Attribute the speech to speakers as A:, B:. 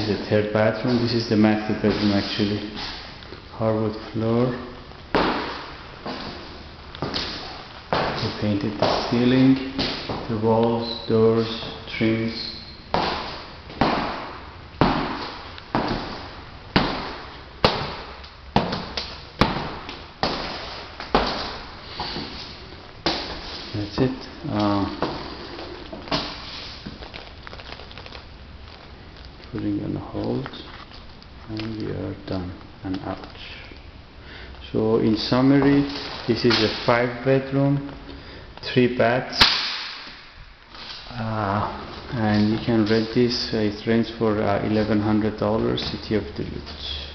A: is the third bathroom. This is the master bedroom actually. Hardwood floor. We painted the ceiling, the walls, doors, trims. That's it. Putting on hold, and we are done and out. So in summary, this is a 5-bedroom, 3 baths, and you can rent this. It rents for $1,100, City of Duluth.